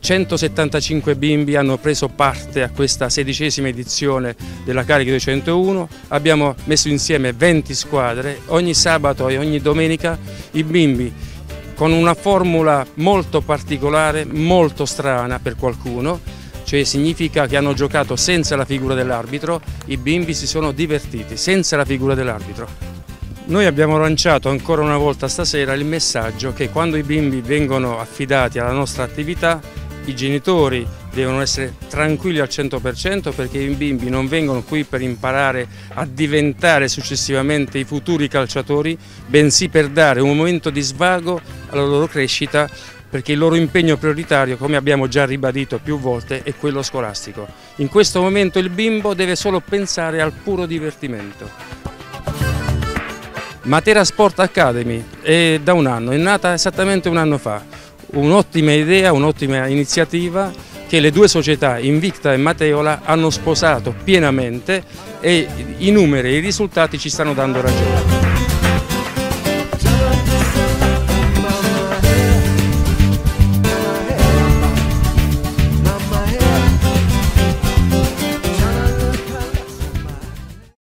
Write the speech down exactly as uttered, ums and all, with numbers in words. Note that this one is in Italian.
centosettantacinque bimbi hanno preso parte a questa sedicesima edizione della Carica duecentouno, abbiamo messo insieme venti squadre, ogni sabato e ogni domenica i bimbi con una formula molto particolare, molto strana per qualcuno, cioè significa che hanno giocato senza la figura dell'arbitro, i bimbi si sono divertiti senza la figura dell'arbitro. Noi abbiamo lanciato ancora una volta stasera il messaggio che quando i bimbi vengono affidati alla nostra attività, i genitori devono essere tranquilli al cento per cento perché i bimbi non vengono qui per imparare a diventare successivamente i futuri calciatori, bensì per dare un momento di svago alla loro crescita, perché il loro impegno prioritario, come abbiamo già ribadito più volte, è quello scolastico. In questo momento il bimbo deve solo pensare al puro divertimento. Matera Sport Academy è da un anno, è nata esattamente un anno fa. Un'ottima idea, un'ottima iniziativa che le due società, Invicta e Mateola, hanno sposato pienamente e i numeri e i risultati ci stanno dando ragione.